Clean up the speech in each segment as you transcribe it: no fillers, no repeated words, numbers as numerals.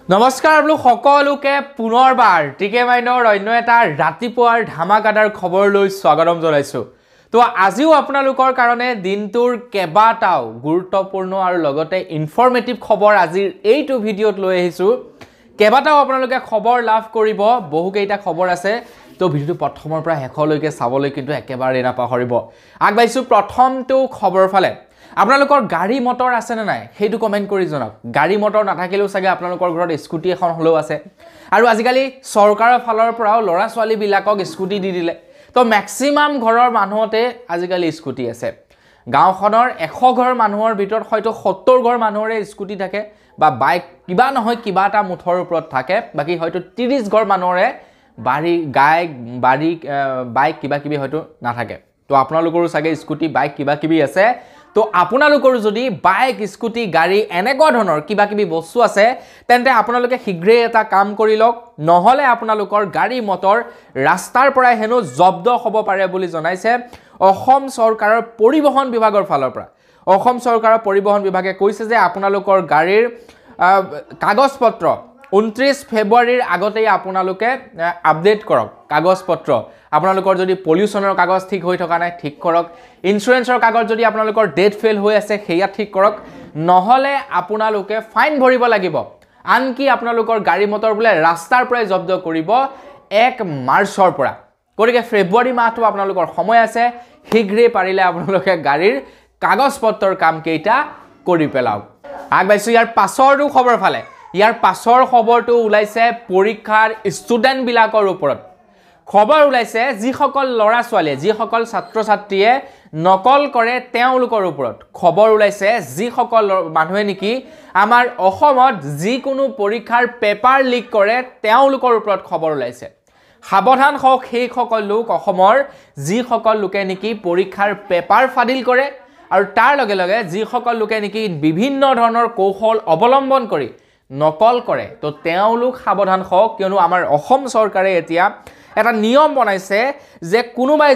নমস্কাৰ আপোনালোক সকলোকে পুনৰবাৰ টিকেমাইনৰ অন্য এটা ৰাতিপুৱাৰ ধামাকাদাৰ খবৰ লৈ স্বাগতম জনাইছো। তো আজিও আপোনালোকৰ কাৰণে দিনটোৰ কেবাটাও গুৰুত্বপূৰ্ণ আৰু লগতে ইনফৰমেটিভ খবৰ আজিৰ এইটো ভিডিঅ'ত লৈ আহিছো। কেবাটাও আপোনালোকে খবৰ লাভ কৰিব, বহুকেইটা খবৰ আছে। তো ভিডিঅ'টো প্ৰথমৰ পৰা শেষলৈকে চাবলৈ কিন্তু একেবাৰে নাপাহৰিব। আগবাইছো প্ৰথমটো খবৰ ফালে। আপোনালোকৰ গাড়ী মটৰ আছে নে নাই হেইটো কমেন্ট কৰি জনাওক। গাড়ী মটৰ নাথাকিলেও চাগে আপোনালোকৰ ঘৰত স্কুটি এখন হলেও আছে। আৰু আজিকালি চৰকাৰৰ ফালৰ পৰাও লৰা ছোৱালী বিলাকক স্কুটি দি দিলে। তো ম্যাক্সিমাম ঘৰৰ মানুহতে আজিকালি স্কুটি আছে। গাঁওখনৰ 100 ঘৰ মানুহৰ ভিতৰত হয়তো 70 ঘৰ মানুহৰে স্কুটি থাকে বা বাইক কিবা নহয় কিবা এটা মুঠৰ ওপৰত থাকে। বাকি হয়তো 30 ঘৰ মানুহৰে বাইক কিবা কিবি হয়তো নাথাকে। তো আপোনালোকৰো চাগে স্কুটি বাইক কিবা কিবি আছে। তো আপোনালোকৰ যদি বাইক স্কুটি গাড়ী এনেকুৱা ধৰণৰ কিবা কিবি বস্তু আছে তেন্তে আপোনালোকে শীঘ্ৰে এটা কাম কৰি লওক, নহলে আপোনালোকৰ গাড়ী মটৰ ৰাস্তাৰ পৰা হেনো জব্দ হ'ব পাৰে বুলি জনাইছে অসম চৰকাৰৰ পৰিবহণ বিভাগৰ ফালৰ পৰা। অসম চৰকাৰৰ পৰিবহণ বিভাগে কৈছে যে আপোনালোকৰ গাড়ীৰ কাগজ পত্ৰ 29 ফেব্ৰুৱাৰীৰ আগতেই আপোনালোকে আপডেট কৰক। কাগজ পত্ৰ আপোনালোকৰ যদি পলিউশনৰ কাগজ ঠিক হৈ থকা নাই ঠিক কৰক, ইন্সুৰেন্সৰ কাগজ যদি আপোনালোকৰ ডেট ফেল হৈ আছে হেয়া ঠিক কৰক, নহলে আপোনালোকে ফাইন ভৰিব লাগিব। আনকি আপোনালোকৰ গাড়ী মটৰ বুলে ৰাস্তাৰ পৰাই জব্দ কৰিব 1 মাৰ্চৰ পৰা। গতিকে ফেব্ৰুৱাৰী মাহটো আপোনালোকৰ সময় আছে, শীঘ্ৰে পাৰিলে আপোনালোকে গাড়ীৰ কাগজ পত্ৰৰ কাম কেইটা কৰি পেলাওক। আগবাইছো ইয়াৰ পাছৰটো খবৰ ফালে। ইয়াৰ পাছৰ খবৰটো ওলাইছে পৰীক্ষাৰ ষ্টুডেন্ট বিলাকৰ ওপৰত। খবৰ ওলাইছে যিসকল লৰা ছোৱালী যিসকল ছাত্ৰ ছাত্ৰীয়ে নকল কৰে তেওঁলোকৰ ওপৰত। খবৰ ওলাইছে যিসকল মানুহে নেকি আমাৰ অসমত যিকোনো পৰীক্ষাৰ পেপাৰ লিক কৰে তেওঁলোকৰ ওপৰত খবৰ ওলাইছে। সাৱধান হওক সেই সকল লোক অসমৰ যিসকল লোকে নেকি পৰীক্ষাৰ পেপাৰ ফাদিল কৰে আৰু তাৰ লগে লগে যিসকল লোকে নেকি বিভিন্ন ধৰণৰ কৌশল অৱলম্বন কৰি নকল কৰে। তো তেওঁলোক সাৱধান হওক, কিয়নো আমাৰ অসম চৰকাৰে এতিয়া এটা নিয়ম বনাইছে যে কোনোবাই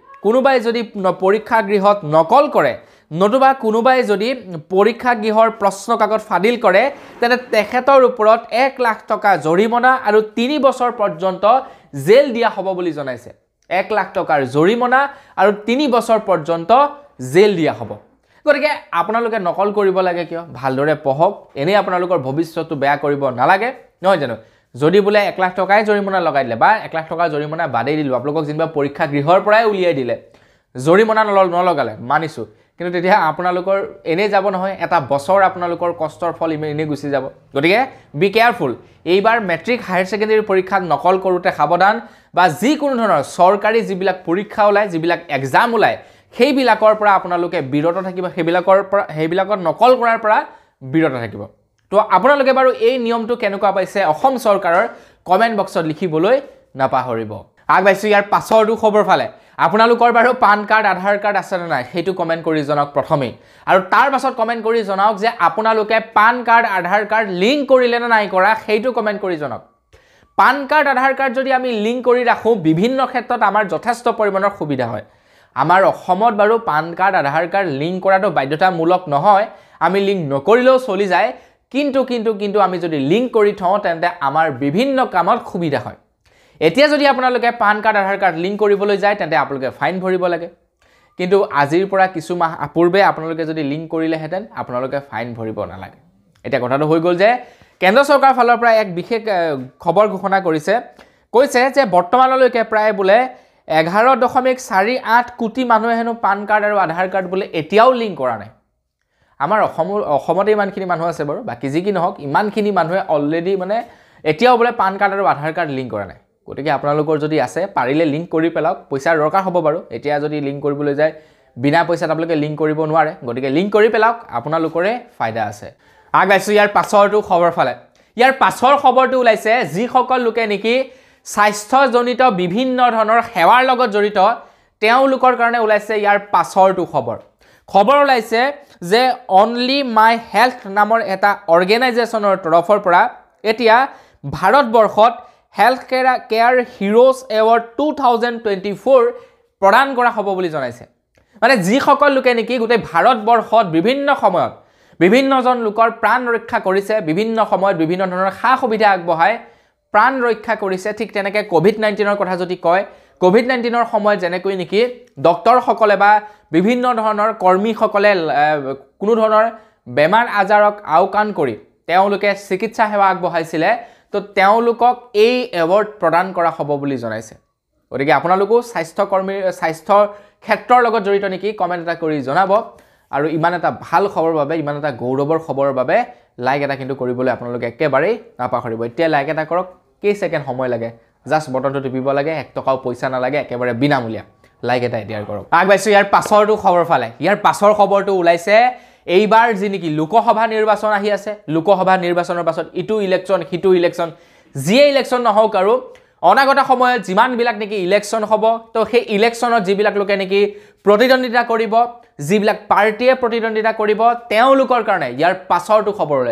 যদি পৰীক্ষা গৃহত নকল কৰে নতুবা কোনোবাই যদি পৰীক্ষা গৃহৰ প্ৰশ্ন কাকত ফাদিল কৰে তেনে তেখেতৰ ওপৰত 1 লাখ টকা জৰিমনা আৰু 3 বছৰ পৰ্যন্ত জেল দিয়া হ'ব বুলি জনাইছে। 1 লাখ টকাৰ জৰিমনা আৰু 3 বছৰ পৰ্যন্ত জেল দিয়া হ'ব। গতিকে আপোনালোকে নকল কৰিব লাগে কিয়? ভালদৰে পঢ়ক, এনে আপোনালোকৰ ভৱিষ্যতটো বেয়া কৰিব নালাগে, নহয় জানো? যদি বোলে 1 লাখ টকাই জৰিমনা লগাই দিলে বা 1 লাখ টকাৰ জৰিমনা বাদেই দিলো, আপোনালোকক যেনিবা পৰীক্ষা গৃহৰ পৰাই উলিয়াই দিলে, জৰিমনা নলগালে মানিছো, কিন্তু তেতিয়া আপোনালোকৰ এনে যাব নহয়, এটা বছৰ আপোনালোকৰ কষ্টৰ ফল এনে গুচি যাব। গতিকে বি কেয়াৰফুল। এইবাৰ মেট্ৰিক হায়াৰ ছেকেণ্ডাৰী পৰীক্ষাক নকল কৰোঁতে সাৱধান, বা যিকোনো ধৰণৰ চৰকাৰী যিবিলাক পৰীক্ষা ওলায় যিবিলাক এক্সাম ওলায় সেইবিলাকৰ পৰা আপোনালোকে বিৰত থাকিব, সেইবিলাকৰ নকল কৰাৰ পৰা বিৰত থাকিব। তো আপোনালোকে বাৰু এই নিয়মটো কেনেকুৱা পাইছে অসম চৰকাৰৰ কমেন্ট বক্সত লিখিবলৈ নাপাহৰিব। আগবাইছো ইয়াৰ পাছৰটো খবৰ ফালে। আপোনালোকৰ বাৰু পান কাৰ্ড আধাৰ কাৰ্ড আছে নে নাই সেইটো কমেন্ট কৰি জনাওক প্ৰথমেই, আৰু তাৰ পাছত কমেন্ট কৰি জনাওক যে আপোনালোকে PAN card Aadhaar card link কৰিলে নে নাই কৰা সেইটো কমেন্ট কৰি জনাওক। পান কাৰ্ড আধাৰ কাৰ্ড যদি আমি লিংক কৰি ৰাখো বিভিন্ন ক্ষেত্ৰত আমাৰ যথেষ্ট পৰিমাণৰ সুবিধা হয়। আমাৰ অসমত বাৰু PAN card Aadhaar card link কৰাটো বাধ্যতামূলক নহয়, আমি লিংক নকৰিলেও চলি যায়, কিন্তু আমি যদি লিংক কৰি থওঁ তেন্তে আমাৰ বিভিন্ন কামত সুবিধা হয়। এতিয়া যদি আপোনালোকে PAN card Aadhaar card link কৰিবলৈ যায় তেন্তে আপোনালোকে ফাইন ভৰিব লাগে, কিন্তু আজিৰ পৰা কিছু মাহ পূৰ্বে আপোনালোকে যদি লিংক কৰিলেহেঁতেন আপোনালোকে ফাইন ভৰিব নালাগে। এতিয়া কথাটো হৈ গ'ল যে কেন্দ্ৰ চৰকাৰৰ ফালৰ পৰা এক বিশেষ খবৰ ঘোষণা কৈছে যে বৰ্তমানলৈকে প্ৰায় বোলে 11.48 কোটি মানুহে হেনো পান কাৰ্ড আৰু আধাৰ কাৰ্ড বোলে এতিয়াও লিংক কৰা নাই। আমাৰ অসমতে ইমানখিনি মানুহ আছে বাৰু, বাকি যি কি নহওক ইমানখিনি মানুহে অলৰেডি মানে এতিয়াও বোলে পান কাৰ্ড আৰু আধাৰ কাৰ্ড লিংক কৰা নাই। গতিকে আপোনালোকৰ যদি আছে পাৰিলে লিংক কৰি পেলাওক, পইচাৰ দৰকাৰ হ'ব বাৰু। এতিয়া যদি লিংক কৰিবলৈ যায় বিনা পইচাত আপোনালোকে লিংক কৰিব নোৱাৰে, গতিকে লিংক কৰি পেলাওক, আপোনালোকৰে ফাইদা আছে। আগবাইছো ইয়াৰ পাছৰটো খবৰ ফালে। ইয়াৰ পাছৰ খবৰটো ওলাইছে যিসকল লোকে নেকি স্বাস্থ্যজনিত বিভিন্ন ধৰণৰ সেৱাৰ লগত জড়িত তেওঁলোকৰ কাৰণে ওলাইছে ইয়াৰ পাছৰটো খবৰ ওলাইছে যে অনলি মাই হেল্থ নামৰ এটা অৰ্গেনাইজেশ্যনৰ তৰফৰ পৰা এতিয়া ভাৰতবৰ্ষত হেল্থ কেয়াৰ হিৰোজ এৱাৰ্ড 2024 প্ৰদান কৰা হ'ব বুলি জনাইছে। মানে যিসকল লোকে নেকি গোটেই ভাৰতবৰ্ষত বিভিন্ন সময়ত বিভিন্নজন লোকৰ প্ৰাণ ৰক্ষা কৰিছে বিভিন্ন সময়ত বিভিন্ন ধৰণৰ খা সুবিধা আগবঢ়াই প্ৰাণ ৰক্ষা কৰিছে ঠিক তেনেকে কোভিড-19ৰ কথা যদি কয় কোভিড-19ৰ সময়ত যেনেকৈ নেকি ডক্টৰ সকলে বা বিভিন্ন ধৰণৰ কৰ্মী সকলে কোনো ধৰণৰ বেমাৰ আজাৰক আওকাণ কৰি তেওঁলোকে চিকিৎসা সেৱা আগবঢ়াইছিলে তো তেওঁলোকক এই এৱাৰ্ড প্ৰদান কৰা হ'ব বুলি জনাইছে গতিকে আপোনালোকো স্বাস্থ্য ক্ষেত্ৰৰ লগত জড়িত নেকি কমেন্ট এটা কৰি জনাব আৰু ইমান এটা ভাল খবৰ বাবে ইমান এটা গৌৰৱৰ খবৰৰ বাবে লাইক এটা কিন্তু কৰিবলৈ আপোনালোকে একেবাৰে নাপাহৰিব এতিয়া লাইক এটা কৰক কেই সেকেন্ড সময় লাগে জাস্ট বটনটো টিপিব লাগে 1 টকাও পইচা নালাগে একেবাৰে বিনামূলীয়া লাইক এটা এতিয়াৰ কৰক আগবাইছো ইয়াৰ পাছৰটো খবৰ ফালে ইয়াৰ পাছৰ খবৰটো ওলাইছে এইবাৰ যি নেকি লোকসভা নিৰ্বাচন আহি আছে লোকসভা নিৰ্বাচনৰ পাছত ইটো ইলেকচন হিটো ইলেকচন জিয়ে ইলেকচন নহওক আৰু অনাগত সময়ত যিমান বিলাক নেকি ইলেকচন হ'ব তো সেই ইলেকচনত যিবিলাক লোকে নেকি প্ৰতিদ্বন্দ্বিতা কৰিব যিবিলাক পাৰ্টিয়ে প্ৰতিদ্বন্দ্বিতা কৰিব তেওঁলোকৰ কাৰণে ইয়াৰ পাছৰটো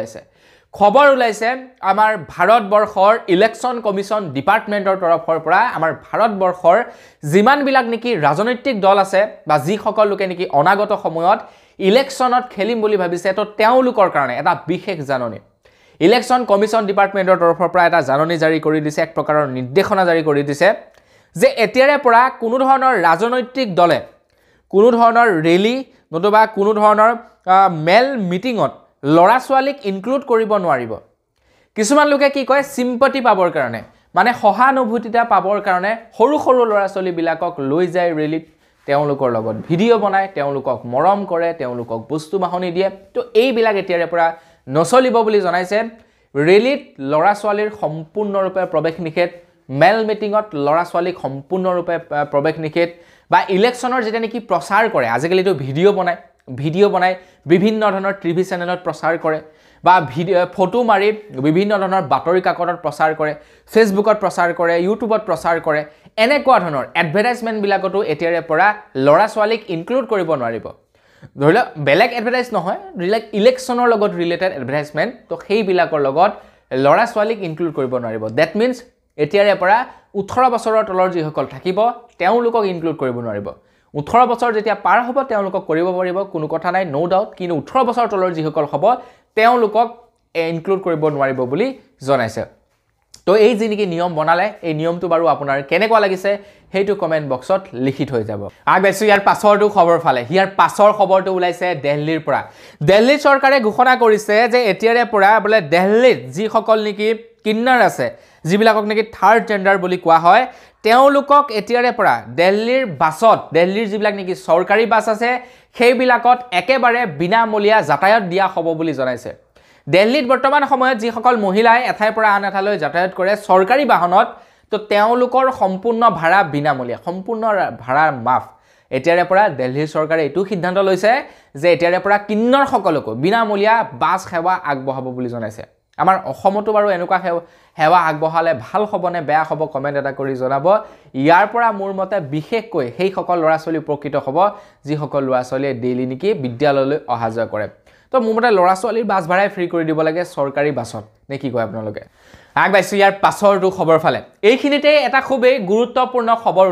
খবৰ ওলাইছে আমাৰ ভাৰতবৰ্ষৰ ইলেকচন কমিশন ডিপাৰ্টমেন্টৰ তৰফৰ পৰা আমাৰ ভাৰতবৰ্ষৰ যিমান বিলাক নেকি ৰাজনৈতিক দল আছে বা যি সকল লোকে নেকি অনাগত সময়ত ইলেকচনত খেলিম বুলি ভাবিছে তো তেওঁলোকৰ কাৰণে এটা বিশেষ জাননী ইলেকচন কমিশন ডিপাৰ্টমেন্টৰ তৰফৰ পৰা এটা জাননী জাৰি কৰি দিছে এক প্ৰকাৰৰ নিৰ্দেশনা জাৰি কৰি দিছে যে এতিয়াৰে পৰা কোনো ধৰণৰ ৰাজনৈতিক দলে কোনো ধৰণৰ ৰেলী নতুবা কোনো ধৰণৰ মেল মিটিঙত লৰা ছোৱালীক ইনক্লুড কৰিব নোৱাৰিব কিছুমান লোকে কি কয় সিম্পথি পাবৰ কাৰণে মানে সহানুভূতিতা পাবৰ কাৰণে সৰু সৰু লৰা ছোৱালী বিলাকক লৈ যায় ৰেলীত তেওঁলোকৰ লগত ভিডিও বনায় তেওঁলোকক মৰম কৰে তেওঁলোকক বস্তু বাহনি দিয়ে তো এই বিলাক এতিয়াৰে পৰা নচলিব বুলি জনাইছে ৰেলীত লৰা ছোৱালীৰ সম্পূৰ্ণৰূপে প্ৰৱেশ নিষেধ মেল মিটিঙত লৰা ছোৱালীক সম্পূৰ্ণৰূপে প্ৰৱেশ নিষেধ বা ইলেকচনৰ যেটা নেকি প্ৰচাৰ কৰে আজিকালি তো ভিডিও বনাই বিভিন্ন ধৰণৰ টিভি চেনেলত প্ৰচাৰ কৰে বা ফটো মাৰি বিভিন্ন ধৰণৰ বাতৰি কাকতত প্ৰচাৰ কৰে ফেসবুকত প্ৰচাৰ কৰে ইউটিউবত প্ৰচাৰ কৰে এনেকুৱা ধৰণৰ এডভাৰটাইজমেন্ট বিলাকতো এতিয়াৰে পৰা লৰা ছোৱালীক ইনক্লুড কৰিব নোৱাৰিব ধৰিলে বেলেগ এডভাৰটাইজ নহয় ৰিলেট ইলেকচনৰ লগত ৰিলেটেড এডভাৰটাইজমেন্ট তো সেই বিলাকৰ লগত লৰা ছোৱালীক ইনক্লুড কৰিব নোৱাৰিব দ্যাট মিন্স এতিয়াৰে পৰা 18 বছৰৰ তলৰ যি সকল থাকিব তেওঁলোকক ইনক্লুড কৰিব নোৱাৰিব 18 বছৰ যেতিয়া পাৰ হ'ব তেওঁলোকক কৰিব পাৰিব কোনো কথা নাই নো ডাউট কিন্তু 18 বছৰ তলৰ যি সকল হ'ব তেওঁলোকক ইনক্লুড কৰিব নোৱাৰিব বুলি জনাইছে তো এই যি নেকি নিয়ম বনালে এই নিয়মটো বাৰু আপোনাৰ কেনেকুৱা লাগিছে হেইটো কমেন্ট বক্সত লিখি থৈ যাব আগবাইছো ইয়াৰ পাছৰটো খবৰ ফালে ইয়াৰ পাছৰ খবৰটো ওলাইছে দিল্লীৰ পৰা দিল্লী চৰকাৰে ঘোষণা কৰিছে যে এতিয়াৰে পৰা বলে দিল্লীত যি সকল নেকি কিন্নাৰ আছে যিবিলাকক নেকি থাৰ্ড জেন্ডাৰ বুলি কোৱা হয় তেওঁলোকক এতিয়াৰে পৰা দিল্লীৰ বাছত দিল্লীৰ যিবিলাক নেকি চৰকাৰী বাছ আছে সেইবিলাকত একেবাৰে বিনামূলীয়া যাতায়াত দিয়া হ'ব বুলি জনাইছে দিল্লীত বৰ্তমান সময়ত যি সকল মহিলাই এঠাইৰ পৰা আন এঠাইলৈ যাতায়াত কৰে চৰকাৰী বাহনত তো তেওঁলোকৰ সম্পূৰ্ণ ভাড়া বিনামূলীয়া সম্পূৰ্ণ ভাড়া মাফ এতিয়াৰে পৰা দিল্লীৰ চৰকাৰে এটো সিদ্ধান্ত লৈছে যে এতিয়াৰে পৰা কিন্নৰ সকলকো বিনামূলীয়া বাছ সেৱা আগবঢ়াব বুলি জনাইছে আমাৰ অসমতো বাৰু এনেকুৱা সেৱা আগবঢ়ালে ভাল হ'বনে বেয়া হ'ব কমেন্ট এটা কৰি জনাব ইয়াৰ পৰা মোৰ মতে বিশেষকৈ সেই সকল ল'ৰা ছোৱালী উপকৃত হ'ব যি সকল ল'ৰা ছোৱালীয়ে ডেইলি নেকি বিদ্যালয়লৈ অহা যোৱা কৰে তো মোৰ মতে ল'ৰা ছোৱালীৰ বাছ ভাড়াই ফ্ৰী কৰি দিব লাগে চৰকাৰী বাছত নে কি কয় আপোনালোকে আগবাইছো ইয়াৰ পাছৰটো খবৰ ফালে এইখিনিতে এটা খুবেই গুৰুত্বপূৰ্ণ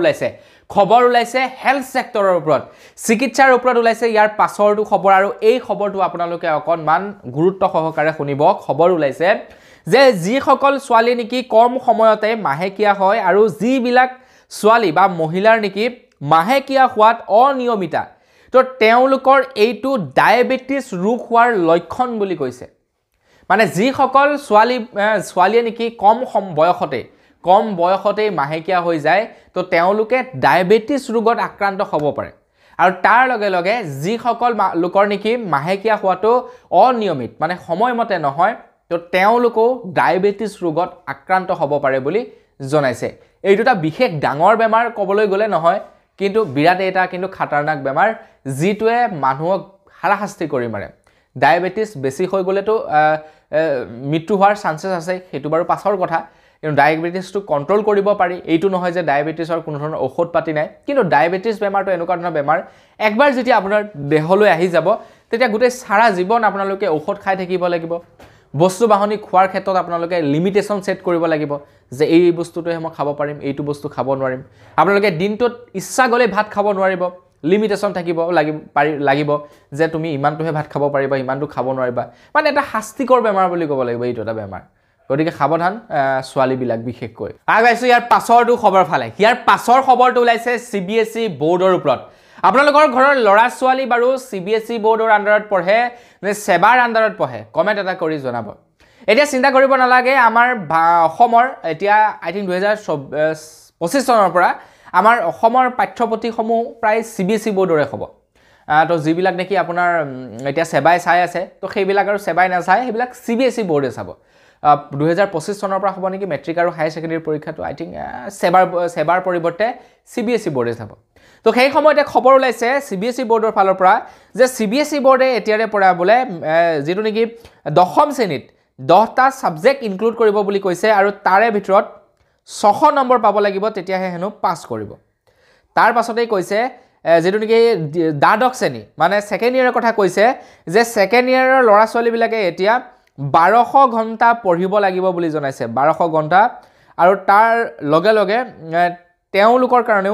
খবৰ ওলাইছে হেলথ সেক্টৰৰ ওপৰত চিকিৎসাৰ ওপৰত ওলাইছে ইয়াৰ পাছৰটো খবৰ আৰু এই খবৰটো আপোনালোকে অকনমান গুৰুত্ব সহকাৰে শুনিব খবৰ ওলাইছে যে যি সকল ছোৱালী নেকি কম সময়তে মাহেকিয়া হয় আৰু যিবিলাক ছোৱালী বা মহিলাৰ নেকি মাহেকিয়া হোৱাত অনিয়মিতা তো তেওঁলোকৰ এইটো ডায়াবেটিস ৰোগ হোৱাৰ লক্ষণ বুলি কৈছে মানে যি সকল ছোৱালীয়ে নেকি কম বয়সতে মাহেকিয়া হৈ যায় তো তেওঁলোকে ডায়াবেটিস ৰোগত আক্ৰান্ত হ'ব পাৰে আৰু তাৰ লগে লগে যি সকল লোকৰ নেকি মাহেকিয়া হোৱাটো অনিয়মিত মানে সময়মতে নহয় তো তেওঁলোকো ডায়াবেটিস ৰোগত আক্ৰান্ত হ'ব পাৰে বুলি জনাইছে এইটোটা বিশেষ ডাঙৰ বেমাৰ কবলৈ গলে নহয় কিন্তু বিৰাট এটা কিন্তু খাতাৰনাক বেমাৰ যিটোৱে মানুহক হাৰাশাস্তি কৰি মাৰে ডায়াবেটিস বেছি হৈ গলেতো মৃত্যু হোৱাৰ চান্সেছ আছে হেতু বাৰু পাছৰ কথা কিন্তু ডায়াবেটিসটো কন্ট্ৰোল কৰিব পাৰি এইটো নহয় যে ডায়াবেটিসৰ কোনো ধৰণৰ ঔষধ পাতি নাই কিন্তু ডায়াবেটিস বেমাৰটো এনেকুৱা ধৰণৰ বেমাৰ একবাৰ যেতিয়া আপোনাৰ দেহলৈ আহি যাব তেতিয়া গোটেই সারা জীৱন আপোনালোকে ঔষধ খাই থাকিব লাগিব বস্তু বাহনি খোৱাৰ ক্ষেত্ৰত আপোনালোকে লিমিটেশন সেট কৰিব লাগিব যে এই বস্তুটোহে মই খাব পাৰিম এইটো বস্তু খাব নোৱাৰিম আপোনালোকে দিনটোত ইচ্ছা গলে ভাত খাব নোৱাৰিব লিমিটেশন থাকিব লাগিব যে তুমি ইমানটোহে ভাত খাব পাৰিবা ইমানটো খাব নোৱাৰিবা মানে এটা শাস্তিকৰ বেমাৰ বুলি ক'ব লাগিব এইটো এটা বেমাৰ গতিকে সাৱধান ছোৱালীবিলাক বিশেষকৈ আগাইছো ইয়াৰ পাছৰটো খবৰ ফালে ইয়াৰ পাছৰ খবৰটো ওলাইছে CBSE বোৰ্ডৰ ওপৰত আপোনালোকৰ ঘৰৰ ল'ৰা ছোৱালী বাৰু CBSE বোৰ্ডৰ আন্ডাৰত পঢ়ে নে সেবাৰ আন্ডাৰত পঢ়ে কমেন্ট এটা কৰি জনাব এতিয়া চিন্তা কৰিব নালাগে আমাৰ অসমৰ এতিয়া আই থিংক 2025 চনৰ পৰা আমাৰ অসমৰ পাঠ্যপুথিসমূহ প্ৰায় CBSE বোৰ্ডৰে হ'ব তো যিবিলাক নেকি আপোনাৰ এতিয়া সেবাই চাই আছে তো সেইবিলাক আৰু সেবাই নাচায় সেইবিলাক CBSE বোৰ্ডে চাব 2025 চনৰ পৰা হ'ব নেকি মেট্ৰিক আৰু হাই সেকেন্ডাৰী পৰীক্ষাটো আই থিংক সেবাৰ পৰিৱৰ্তে CBSE বোৰ্ডে চাব তো সেই সময়তে খবৰ ওলাইছে CBSE বোৰ্ডৰ ফালৰ পৰা যে CBSE বোৰ্ডে এতিয়াৰে পৰা বোলে যেটো নেকি দশম শ্ৰেণীত 10টা সাবজেক্ট ইনক্লুড কৰিব বুলি কৈছে আৰু তাৰে ভিতৰত 600 নম্বৰ পাব লাগিব তেতিয়াহে হেনো পাস কৰিব তাৰ পাছতেই কৈছে যেটো নেকি দ্বাদশ শ্ৰেণী মানে সেকেন্ড ইয়াৰৰ কথা কৈছে যে সেকেন্ড ইয়াৰৰ ল'ৰা ছোৱালী বিলাকে এতিয়া 1200 ঘণ্টা পঢ়িব লাগিব বুলি জনাইছে 1200 ঘণ্টা আৰু তাৰ লগে লগে তেওঁলোকৰ কাৰণেও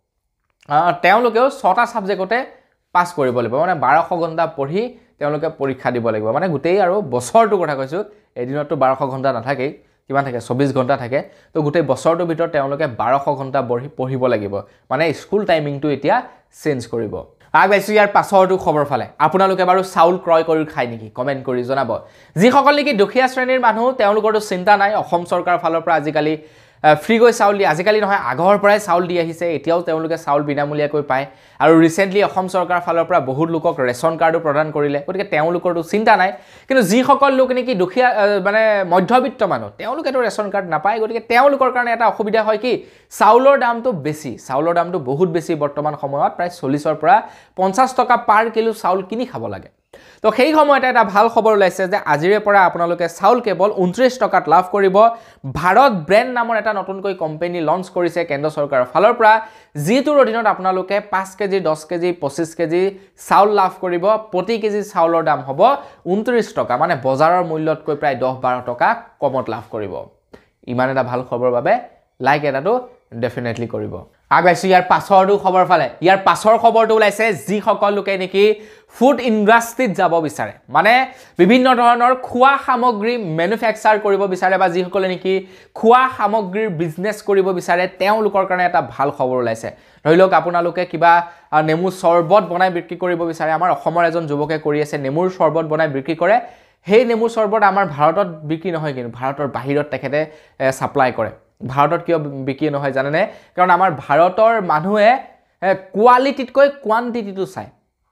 তেওঁলোকেও 6টা সাবজেক্টতে পাস কৰিব লাগিব মানে 1200 ঘণ্টা পঢ়ি তেওঁলোকে পৰীক্ষা দিব লাগিব মানে গোটেই আৰু বছৰটো কথা কৈছো এদিনতো 1200 ঘণ্টা নাথাকে কিমান থাকে 24 ঘণ্টা থাকে তো গোটেই বছৰটোৰ ভিতৰত তেওঁলোকে 1200 ঘণ্টা পঢ়িব লাগিব মানে স্কুল টাইমিংটো এতিয়া চেঞ্জ কৰিব আগবাইছো ইয়াৰ পাছৰটো খবৰ ফালে আপোনালোকে বাৰু চাউল ক্ৰয় কৰি খাই নেকি কমেন্ট কৰি জনাব যিসকল নেকি দুখীয়া শ্ৰেণীৰ মানুহ তেওঁলোকৰটো চিন্তা নাই অসম চৰকাৰৰ ফালৰ পৰা আজিকালি ফ্ৰী গৈ চাউল দি আজিকালি নহয় আগৰ পৰাই চাউল দি আহিছে এতিয়াও তেওঁলোকে চাউল বিনামূলীয়াকৈ পায় আৰু ৰিসেন্টলি অসম চৰকাৰৰ ফালৰ পৰা বহুত লোকক ৰেশন কাৰ্ডো প্ৰদান কৰিলে গতিকে তেওঁলোকৰটো চিন্তা নাই কিন্তু যিসকল লোক নেকি দুখীয়া মানে মধ্যবিত্ত মানুহ তেওঁলোকেতো ৰেশন কাৰ্ড নাপায় গতিকে তেওঁলোকৰ কাৰণে এটা অসুবিধা হয় কি চাউলৰ দামটো বেছি চাউলৰ দামটো বহুত বেছি বৰ্তমান সময়ত প্ৰায় 40 পৰা 50 টকা পাৰ কিলো চাউল কিনি খাব লাগে তো সেই সময়তে এটা ভাল খবৰ ওলাইছে যে আজিৰে পৰা আপোনালোকে চাউল কেৱল 29 টকাত লাভ কৰিব ভাৰত ব্ৰেণ্ড নামৰ এটা নতুনকৈ কোম্পানী লঞ্চ কৰিছে কেন্দ্ৰ চৰকাৰৰ ফালৰ পৰা যিটোৰ অধীনত আপোনালোকে 5 কেজি 10 কেজি 25 কেজি চাউল লাভ কৰিব প্ৰতি কেজি চাউলৰ দাম হ'ব 29 টকা মানে বজাৰৰ মূল্যতকৈ প্ৰায় 10-12 টকা কমত লাভ কৰিব ইমান এটা ভাল খবৰ বাবে লাইক এটাটো ডেফিনেটলি কৰিব আগবাইছো ইয়াৰ পাছৰটো খবৰ ফালে ইয়াৰ পাছৰ খবৰটো ওলাইছে যি সকল লোকে নেকি ফুড ইন্ডাষ্ট্ৰীত যাব বিচাৰে মানে বিভিন্ন ধৰণৰ খোৱা সামগ্ৰী ম্যানুফ্যাকচাৰ কৰিব বিচাৰে বা যি সকল নেকি খোৱা সামগ্ৰীৰ বিজনেস কৰিব বিচাৰে তেওঁলোকৰ কাৰণে এটা ভাল খবৰ ওলাইছে ধৰি লওক আপোনালোকে কিবা নেমু চৰবত বনাই বিক্ৰী কৰিব বিচাৰে আমাৰ অসমৰ এজন যুৱকে কৰি আছে নেমুৰ চৰবত বনাই বিক্ৰী কৰে সেই নেমুৰ চৰবত আমাৰ ভাৰতত বিক্ৰী নহয় কিন্তু ভাৰতৰ বাহিৰত তেখেতে সাপ্লাই কৰে ভাৰতত কিয় বিক্ৰী নহয় জানেনে কাৰণ আমাৰ ভাৰতৰ মানুহে কোৱালিটিতকৈ কোৱান্টিটিটো চাই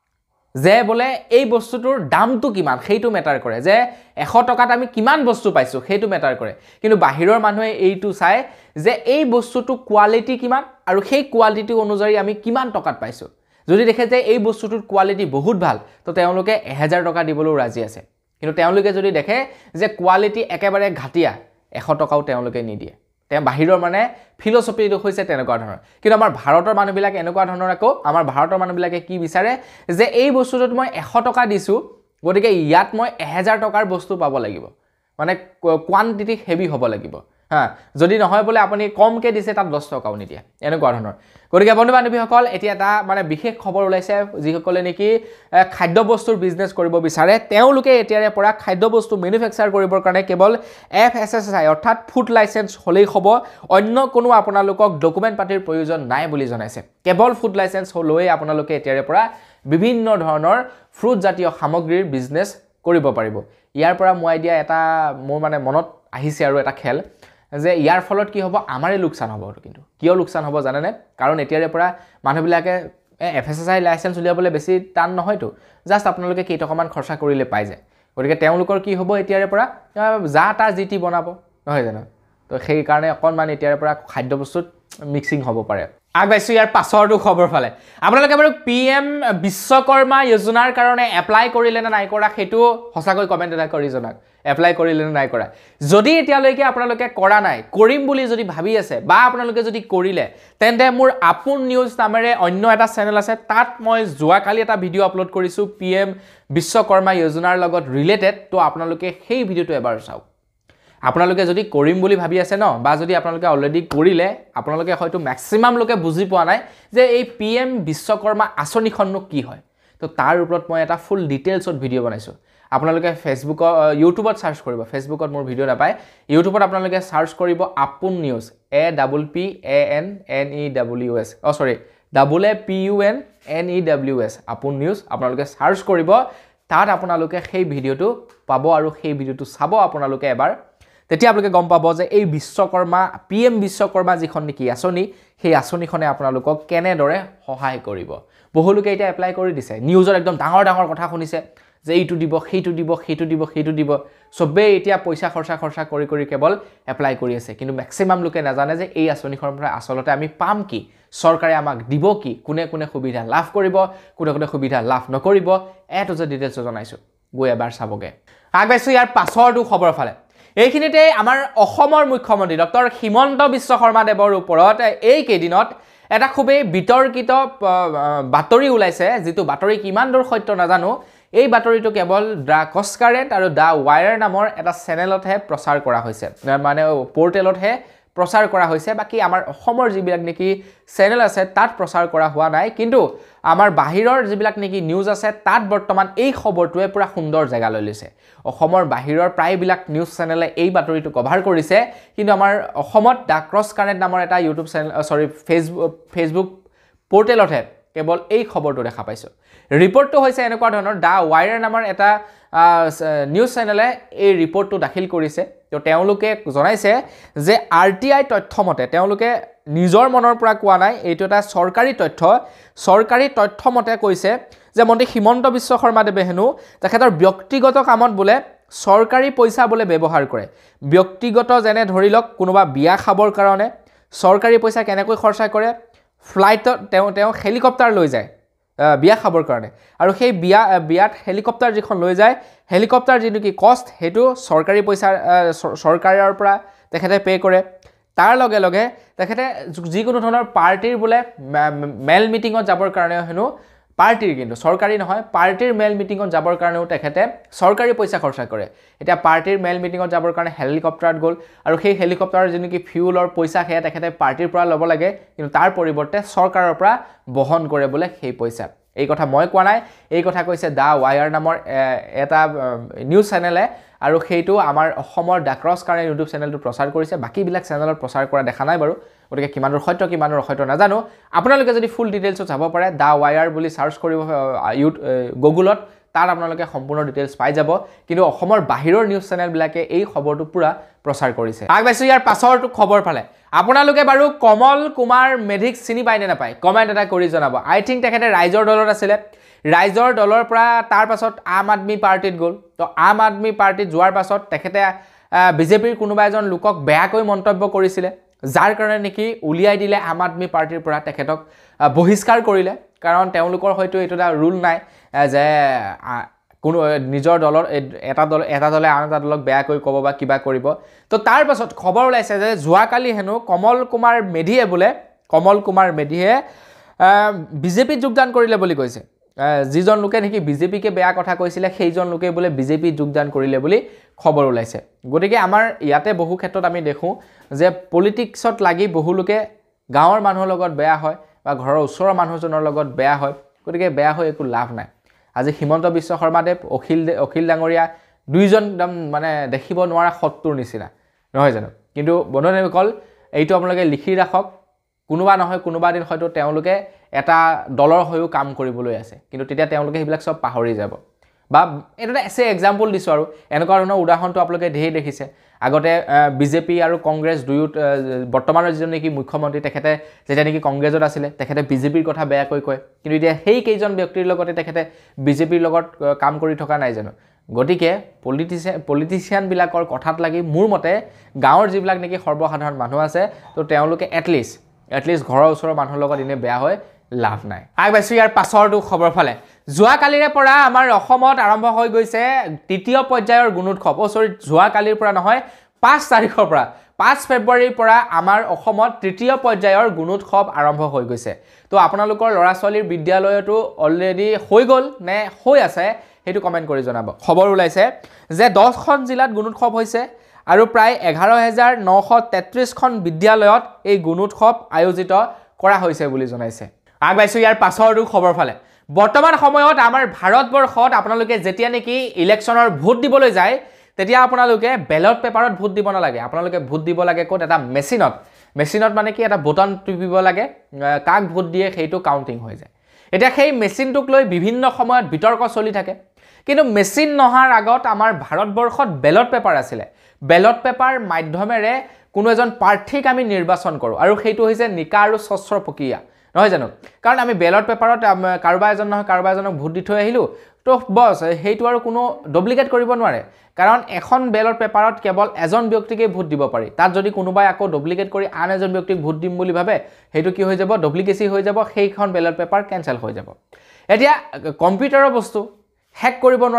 যে বলে এই বস্তুটোৰ দামটো কিমান সেইটো মেটাৰ কৰে যে 100 টকাত আমি কিমান বস্তু পাইছো সেইটো মেটাৰ কৰে কিন্তু বাহিৰৰ মানুহে এইটো চাই যে এই বস্তুটো কোৱালিটি কিমান আৰু সেই কোৱালিটি অনুযায়ী আমি কিমান টকাত পাইছো যদি দেখে যে এই বস্তুটোৰ কোৱালিটি বহুত ভাল তো তেওঁলোকে 1000 টকা দিবলৈ ৰাজি আছে কিন্তু তেওঁলোকে যদি দেখে যে কোৱালিটি একেবাৰে ঘাটিয়া 100 টকাও তেওঁলোকে নিদিয়ে বাহিৰৰ মানে ফিলসফিটো হৈছে তেনেকুৱা ধৰণৰ কিন্তু আমাৰ ভাৰতৰ মানুহবিলাক এনেকুৱা ধৰণৰ আকৌ আমাৰ ভাৰতৰ মানুহবিলাকে কি বিচাৰে যে এই বস্তুটোত মই 100 টকা দিছো গতিকে ইয়াত মই 1000 টকাৰ বস্তু পাব লাগিব মানে কোৱান্টিটি হেভি হ'ব লাগিব হা যদি নহয় বলে আপুনি কমকে দিছে তাত 10 টকাও নিদিয়ে এনেকুৱা ধৰণৰ গতিকে বন্ধু বান্ধৱীসকল এতিয়া এটা মানে বিশেষ খবৰ ওলাইছে যিসকলে নেকি খাদ্য বস্তুৰ বিজনেস কৰিব বিচাৰে তেওঁলোকে এতিয়াৰে পৰা খাদ্য বস্তু ম্যানুফ্যাকচাৰ কৰিবৰ কাৰণে কেৱল FSSAI অৰ্থাৎ ফুড লাইসেন্স হলেই হ'ব অন্য কোনো আপোনালোকক ডকুমেন্ট পাতিৰ প্ৰয়োজন নাই বুলি জনাইছে কেৱল ফুড লাইসেন্স হলেই আপোনালোকে এতিয়াৰে পৰা বিভিন্ন ধৰণৰ ফ্ৰুট জাতীয় সামগ্ৰীৰ বিজনেস কৰিব পাৰিব ইয়াৰ পৰা মই আইডিয়া এটা মোৰ মানে মনত আহিছে আৰু এটা খেল যে ইয়াৰ ফলত কি হ'ব আমাৰে লোকসান হ'ব কিন্তু কিয় লোকসান হ'ব জানেনে কাৰণ এতিয়াৰে পৰা মানুহবিলাকে FSSAI লাইসেন্স উলিয়াবলৈ বেছি টান নহয়তো জাস্ট আপোনালোকে কেইটকামান খৰচা কৰিলে পাই যায় গতিকে তেওঁলোকৰ কি হ'ব এতিয়াৰে পৰা যা তা জিটি বনাব নহয় জানো তো সেই কাৰণে অকনমান এতিয়াৰে পৰা খাদ্য বস্তুত মিক্সিং হ'ব পাৰে আগবাইছো ইয়াৰ পাছৰটো খবৰ ফালে আপোনালোকে বাৰু PM বিশ্বকৰ্মা যোজনাৰ কাৰণে এপ্লাই কৰিলে না নাই কৰা হেতু হসাকৈ কমেন্ট এটা কৰি জনাক এপ্লাই কৰিলে না নাই কৰা যদি এতিয়ালৈকে আপোনালোকে কৰা নাই কৰিম বুলি যদি ভাবি আছে বা আপোনালোকে যদি কৰিলে তেন্তে মোৰ আপোন নিউজ নামেৰে অন্য এটা চেনেল আছে তাত মই যোৱা কালি এটা ভিডিও আপলোড কৰিছো PM বিশ্বকৰ্মা যোজনাৰ লগত ৰিলেটেড তো আপোনালোকে সেই ভিডিওটো এবাৰ চাওক আপোনালোকে যদি কৰিম বুলি ভাবি আছে ন বা যদি আপোনালোকে অলৰেডি কৰিলে আপোনালোকে হয়তো ম্যাক্সিমাম লোকে বুজি পোৱা নাই যে এই পিএম বিশ্বকৰ্মা আঁচনিখননো কি হয় তো তাৰ ওপৰত মই এটা ফুল ডিটেইলছত ভিডিও বনাইছো আপোনালোকে ফেসবুক ইউটিউবত সাৰ্চ কৰিব ফেসবুকত মোৰ ভিডিও নাপায় ইউটিউবত আপোনালোকে সাৰ্চ কৰিব Apun News APPANNEWS sorry APPUNNEWS Apun News আপোনালোকে সাৰ্চ কৰিব তাত আপোনালোকে সেই ভিডিওটো পাব আৰু সেই ভিডিওটো চাব আপোনালোকে এবাৰ তেতিয়া আপোনালোকে গম পাব যে এই বিশ্বকৰ্মা পিএম বিশ্বকৰ্মা যিখন নেকি আঁচনি সেই আঁচনিখনে আপোনালোকক কেনেদৰে সহায় কৰিব বহুলোকে এটা এপ্লাই কৰি দিছে নিউজৰ একদম ডাঙৰ ডাঙৰ কথা শুনিছে যে এইটো দিব সেইটো দিব সেইটো দিব সেইটো দিব সবে এতিয়া পইচা খৰচা কৰি কেৱল এপ্লাই কৰি আছে কিন্তু ম্যাক্সিমাম লোকে নাজানে যে এই আঁচনিখনৰ পৰা আসলতে আমি পাম কি সৰকাৰে আমাক দিব কি কোনে কোনে সুবিধা লাভ কৰিব কোনে কোনে সুবিধা লাভ নকৰিব এটো যে ডিটেইলছ জনাইছো গৈ এবাৰ চাবগে আগবাইছো ইয়াৰ পাছৰটো খবৰ ফালে এইখিনিতে আমাৰ অসমৰ মুখ্যমন্ত্ৰী ডক্টৰ হিমন্ত বিশ্ব শৰ্মা দেৱৰ ওপৰত এই কেইদিনত এটা খুবেই বিতৰ্কিত বাতৰি ওলাইছে যেটো বাতৰি কিমান দূৰ সত্য নাজানো এই বাতৰিটো কেৱল দা কস্কাৰেন্ট আৰু দা ওয়ায়াৰ নামৰ এটা চেনেলতহে প্ৰচাৰ কৰা হৈছে মানে পোৰ্টেলতহে প্ৰচাৰ কৰা হৈছে বাকি আমাৰ অসমৰ যিবিলাক নেকি চেনেল আছে তাত প্ৰচাৰ কৰা হোৱা নাই কিন্তু আমাৰ বাহিৰৰ যিবিলাক নেকি নিউজ আছে তাত বৰ্তমান এই খবৰটোৱে পুৰা সুন্দৰ জায়গা লৈ লৈছে অসমৰ বাহিৰৰ প্ৰায়বিলাক নিউজ চেনেলে এই বাতৰিটো কভাৰ কৰিছে কিন্তু আমাৰ অসমত দা কস্কাৰেন্ট নামৰ এটা ইউটিউব চেনেল সৰি ফেসবুক পোৰ্টেলতহে কেৱল এই খবৰটো দেখা পাইছো ৰিপৰ্টটো হৈছে এনেকুৱা ধৰণৰ দা ওয়ায়াৰ নামৰ এটা নিউজ চেনেলে এই ৰিপৰ্টটো দাখিল কৰিছে তো তেওঁলোকে জনাইছে যে আৰটিআই তথ্যমতে তেওঁলোকে নিজৰ মনৰ পৰা কোৱা নাই এইটো এটা চৰকাৰী তথ্য মতে কৈছে যে মন্ত্ৰী হিমন্ত বিশ্ব শৰ্মা দেৱে হেনো তেখেতৰ ব্যক্তিগত কামত বোলে চৰকাৰী পইচা বোলে ব্যৱহাৰ কৰে ব্যক্তিগত যেনে ধৰি লওক কোনোবা বিয়া খাবৰ কাৰণে চৰকাৰী পইচা কেনেকৈ খৰচা কৰে ফ্লাইটত তেওঁ হেলিকপ্টাৰ লৈ যায় বিয়া খাবৰ কাৰণে আৰু সেই বিয়াত হেলিকপ্টাৰ যিখন লৈ যায় হেলিকপ্টাৰ যিটো কি কষ্ট হেতু চৰকাৰী পইচা চৰকাৰৰ পৰা তেখেতে পে কৰে তাৰ লগে লগে তেখেতে যিকোনো ধৰণৰ পাৰ্টিৰ বোলে মেল মিটিঙত যাবৰ কাৰণে হেনো পাৰ্টিৰ কিন্তু চৰকাৰী নহয় পাৰ্টিৰ মেল মিটিঙত যাবৰ কাৰণেও তেখেতে চৰকাৰী পইচা খৰচা কৰে এটা পাৰ্টিৰ মেল মিটিঙত যাবৰ কাৰণে হেলিকপ্টাৰত গল আৰু সেই হেলিকপ্টাৰৰ যিটো কি ফিউলৰ পইচা হেয়া তেখেতে পাৰ্টিৰ পৰা ল'ব লাগে কিন্তু তাৰ পৰিৱৰ্তে চৰকাৰৰ পৰা বহন কৰে বোলে সেই পইচা এই কথা মই কোৱা নাই এই কথা কৈছে দা ওয়ায়াৰ নামৰ এটা নিউজ চেনেলে আৰু সেইটো আমাৰ অসমৰ দা কস্কাৰেন্ট ইউটিউব চেনেলটো প্ৰচাৰ কৰিছে বাকি বিলাক চেনেলত প্ৰচাৰ কৰা দেখা নাই বাৰু গতিকে কিমানৰ সত্য নাজানো আপোনালোকে যদি ফুল ডিটেইলছত চাব পাৰে দা ওয়ায়াৰ বুলি সাৰ্চ কৰিব গুগলত তাত আপোনালোকে সম্পূৰ্ণ ডিটেইলছ পাই যাব কিন্তু অসমৰ বাহিৰৰ নিউজ চেনেল বিলাকে এই খবৰটো পুৰা প্ৰচাৰ কৰিছে আগবাইছো ইয়াৰ পাছৰটো খবৰ ফালে আপোনালোকে বাৰু কমল কুমাৰ মেধিক চিনি পায় নে নাপায় কমেন্ট এটা কৰি জনাব আই থিংক তেখেতে ৰাইজৰ দলত আছিল ৰাইজৰ দলৰ পৰা তাৰ পাছত আম আদমি পাৰ্টিত গল তো আম আদমি পাৰ্টিত যোৱাৰ পাছত তেখেতে বিজেপিৰ কোনোবা এজন লোকক বেয়াকৈ মন্তব্য কৰিছিল যাৰ কাৰণে নেকি উলিয়াই দিলে আম আদমি পাৰ্টিৰ পৰা তেখেতক বহিষ্কাৰ কৰিলে কাৰণ তেওঁলোকৰ হয়তো এটা ৰুল নাই যে কোনো নিজৰ দলৰ এটা দলে আন এটা দলক বেয়াকৈ ক'ব বা কিবা কৰিব তো তাৰ পাছত খবৰ ওলাইছে যে যোৱাকালি হেনো কমল কুমাৰ মেধিয়ে বিজেপিত যোগদান কৰিলে বুলি কৈছে যিজন লোকে নেকি বিজেপিকে বেয়া কথা কৈছিলে সেইজন লোকে বোলে বিজেপি যোগদান কৰিলে বুলি খবৰ ওলাইছে গতিকে আমাৰ ইয়াতে বহু ক্ষেত্ৰত আমি দেখো যে পলিটিক্সত লাগি বহু লোকে গাঁৱৰ মানুহৰ লগত বেয়া হয় বা ঘৰৰ ওচৰৰ মানুহজনৰ লগত বেয়া হয় গতিকে বেয়া হৈ একো লাভ নাই আজি হিমন্ত বিশ্ব শৰ্মা দেৱ অখিল ডাঙৰীয়া দুইজন একদম মানে দেখিব নোৱাৰা শত্ৰুৰ নিচিনা নহয় জানো কিন্তু বন্ধুসকল এইটো আপোনালোকে লিখি ৰাখক কোনোবা নহয় কোনোবা দিন হয়তো তেওঁলোকে এটা দলৰ হৈও কাম কৰিবলৈ আছে কিন্তু তেতিয়া তেওঁলোকে সেইবিলাক সব পাহৰি যাব বা এটা এসে এক্সাম্পল দিছো আৰু এনেকুৱা ধৰণৰ উদাহৰণটো আপোনালোকে ঢেৰ দেখিছে আগতে বিজেপি আৰু কংগ্ৰেছ দুয়ো বৰ্তমানৰ যিজন নেকি মুখ্যমন্ত্ৰী তেখেতে যেতিয়া নেকি কংগ্ৰেছত আছিল তেখেতে বিজেপিৰ কথা বেয়াকৈ কয় কিন্তু এতিয়া সেই কেইজন ব্যক্তিৰ লগতে তেখেতে বিজেপিৰ লগত কাম কৰি থকা নাই জানো গতিকে পলিটিচিয়ান বিলাকৰ কথাত লাগি মোৰ মতে গাঁৱৰ যিবিলাক নেকি সৰ্বসাধাৰণ মানুহ আছে তো তেওঁলোকে এটলিষ্ট ঘৰৰ ওচৰৰ মানুহৰ লগত ইনে বেয়া হয় লাভ নাই আগবাইছো ইয়াৰ পাছৰটো খবৰ ফালে যোৱাকালিৰে পৰা আমাৰ অসমত আৰম্ভ হৈ গৈছে তৃতীয় পৰ্যায়ৰ গুণোৎসৱ যোৱাকালিৰ পৰা নহয় 5 তাৰিখৰ পৰা 5 ফেব্ৰুৱাৰীৰ পৰা আমাৰ অসমত তৃতীয় পৰ্যায়ৰ গুণোৎসৱ আৰম্ভ হৈ গৈছে তো আপোনালোকৰ ল'ৰা ছোৱালীৰ বিদ্যালয়টো অলৰেডি হৈ গল নে হৈ আছে হেতু কমেন্ট কৰি জনাব খবৰ ওলাইছে যে 10খন জিলাত গুণোৎসৱ হৈছে আৰু প্ৰায় 11,933খন বিদ্যালয়ত এই গুণোৎসৱ আয়োজিত কৰা হৈছে বুলি জনাইছে আগবাইছো ইয়াৰ পাছৰটো খবৰ ফালে বৰ্তমান সময়ত আমাৰ ভাৰতবৰ্ষত আপোনালোকে যেতিয়া নেকি ইলেকশ্যনৰ ভোট দিবলৈ যায় তেতিয়া আপোনালোকে বেলট পেপাৰত ভোট দিব নালাগে আপোনালোকে ভোট দিব লাগে ক'ত এটা মেচিনত মানে কি এটা বটন টিপিব লাগে কাক ভোট দিয়ে সেইটো কাউন্টিং হৈ যায় এতিয়া সেই মেচিনটোক লৈ বিভিন্ন সময়ত বিতৰ্ক চলি থাকে কিন্তু মেচিন নহাৰ আগত আমাৰ ভাৰতবৰ্ষত বেলট পেপাৰ আছিলে বেলট পেপাৰ মাধ্যমেৰে কোনো এজন প্ৰাৰ্থীক আমি নিৰ্বাচন কৰোঁ আৰু সেইটো হৈছে নিকা আৰু স্বচ্ছ প্ৰক্ৰিয়া নহয় জানো কাৰণ আমি বেলট পেপাৰত কাৰোবাৰ এজন নহয় কাৰোবাৰ এজনক ভোট দি থৈ আহিলোঁ তো বস সেইটো আৰু কোনো ডুপ্লিকেট কৰিব নোৱাৰে কাৰণ এখন বেলট পেপাৰত কেৱল এজন ব্যক্তিকে ভোট দিব পাৰি তাত যদি কোনোবাই আকৌ ডুপ্লিকেট কৰি আন এজন ব্যক্তিক ভোট দিম বুলি ভাবে সেইটো কি হৈ যাব ডুপ্লিকেসি হৈ যাব সেইখন বেলট পেপাৰ কেনসেল হৈ যাব এতিয়া কম্পিউটাৰৰ বস্তু হেক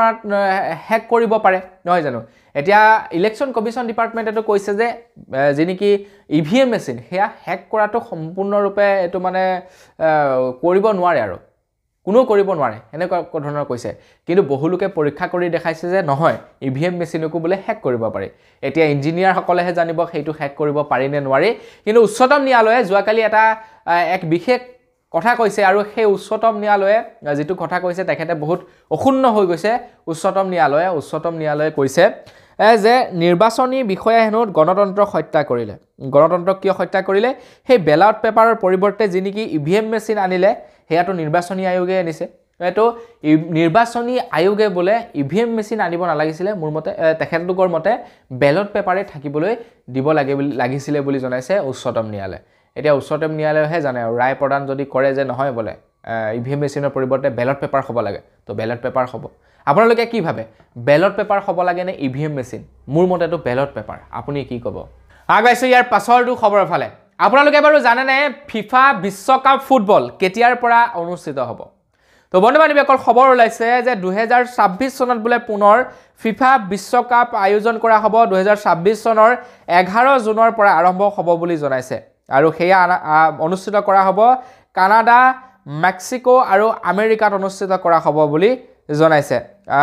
কৰিব পাৰে নহয় জানো এতিয়া ইলেকশ্যন কমিশ্যন ডিপাৰ্টমেণ্টেটো কৈছে যে যেনেকি ইভিএম মেচিন হেয়া হেক কৰাটো সম্পূৰ্ণৰূপে এটো মানে কৰিব নোৱাৰে আৰু কোনো কৰিব নোৱাৰে এনেকুৱা ধৰণৰ কৈছে কিন্তু বহুলোকে পৰীক্ষা কৰি দেখাইছে যে নহয় ইভিএম মেচিনকো বোলে হেক কৰিব পাৰি এতিয়া ইঞ্জিনিয়াৰ সকলেহে জানিব সেইটো হেক কৰিব পাৰি নে নোৱাৰি কিন্তু উচ্চতম ন্যায়ালয়ে যোৱাকালি এটা এক বিশেষ কথা কৈছে আৰু সেই উচ্চতম ন্যায়ালয়ে যেটো কথা কৈছে তেখেতে বহুত অখুন্ন হৈ গৈছে উচ্চতম ন্যায়ালয়ে কৈছে যে নিৰ্বাচনী বিষয়া হেনুত গণতন্ত্ৰক হত্যা কৰিলে গণতন্ত্ৰক কিয় হত্যা কৰিলে সেই বেলট পেপাৰৰ পৰিৱৰ্তে যিনিকি ইভিএম মেচিন আনিলে হেয়াটো নিৰ্বাচনী আয়োগে আনিছে এটো নিৰ্বাচনী আয়োগে বোলে ইভিএম মেচিন আনিব নালাগিছিলে মোৰ মতে তেখেতলোকৰ মতে বেলট পেপাৰে থাকিবলৈ দিব লাগিছিলে বুলি জনাইছে উচ্চতম ন্যায়ালয়ে এতিয়া উচ্চতম ন্যায়ালয়হে জানে আৰু ৰায় প্ৰদান যদি কৰে যে নহয় বোলে ইভিএম মেচিনৰ পৰিৱৰ্তে বেলট পেপাৰ হ'ব লাগে তো বেলট পেপাৰ হ'ব আপোনালোকে কি ভাবে বেলট পেপাৰ হ'ব লাগে নে ইভিএম মেচিন মোৰ মতেটো বেলট পেপাৰ আপুনি কি ক'ব আগবাইছো ইয়াৰ পাছৰটো খবৰ ফালে আপোনালোকে বাৰু জানে নে ফিফা বিশ্বকাপ ফুটবল কেতিয়াৰ পৰা অনুষ্ঠিত হ'ব তো বন্ধু-বান্ধৱীসকল খবৰ ওলাইছে যে 2026 চনত বোলে পুনৰ ফিফা বিশ্বকাপ আয়োজন কৰা হ'ব 2026 চনৰ 11 জুনৰ পৰা আৰম্ভ হ'ব বুলি জনাইছে আৰু হেয়া অনুষ্ঠিত কৰা হ'ব কানাডা মেক্সিকো আৰু আমেৰিকাত অনুষ্ঠিত কৰা হ'ব বুলি জনাইছে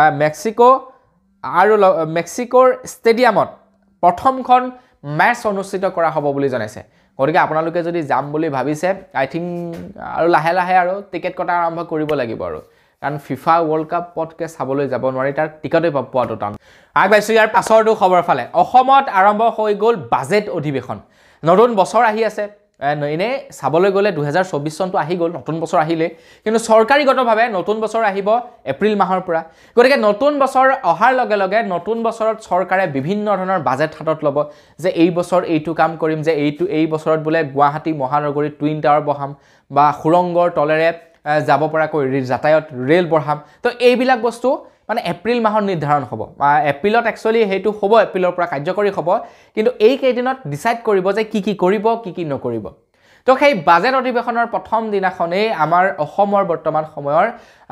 মেক্সিকোৰ ষ্টেডিয়ামত প্ৰথমখন মেচ অনুষ্ঠিত কৰা হ'ব বুলি জনাইছে গতিকে আপোনালোকে যদি যাম বুলি ভাবিছে আই থিংক আৰু লাহে লাহে আৰু টিকেট কটা আৰম্ভ কৰিব লাগিব আৰু কাৰণ ফিফা ৱৰ্ল্ড কাপ পটকে চাবলৈ যাব নোৱাৰি তাৰ টিকটে পোৱাটো টান আগবাইছো ইয়াৰ পাছৰটো খবৰ ফালে অসমত আৰম্ভ হৈ গ'ল বাজেট অধিৱেশন নতুন বছৰ আহি আছে এনে চাবলৈ গ'লে 2024 চনটো আহি গ'ল নতুন বছৰ আহিলে কিন্তু চৰকাৰীগতভাৱে নতুন বছৰ আহিব এপ্ৰিল মাহৰ পৰা গতিকে নতুন বছৰ অহাৰ লগে লগে নতুন বছৰত চৰকাৰে বিভিন্ন ধৰণৰ বাজেট হাতত ল'ব যে এই বছৰ এইটো কাম কৰিম যে এই বছৰত বোলে গুৱাহাটী মহানগৰীত টুইন টাৱাৰ বহাম বা সুৰংগৰ তলেৰে যাব পৰাকৈ যাতায়াত ৰেল বঢ়াম তো এইবিলাক বস্তু মানে এপ্ৰিল মাহৰ নিৰ্ধাৰণ হ'ব এপ্ৰিলত একচুয়ালি হেতু হ'ব এপ্ৰিলৰ পৰা কাৰ্যকৰী হ'ব কিন্তু এই কেইদিনত ডিসাইড কৰিব যে কি কৰিব কি নকৰিব তো সেই বাজেট অধিৱেশনৰ প্ৰথম দিনাখনেই আমাৰ অসমৰ বৰ্তমান সময়ৰ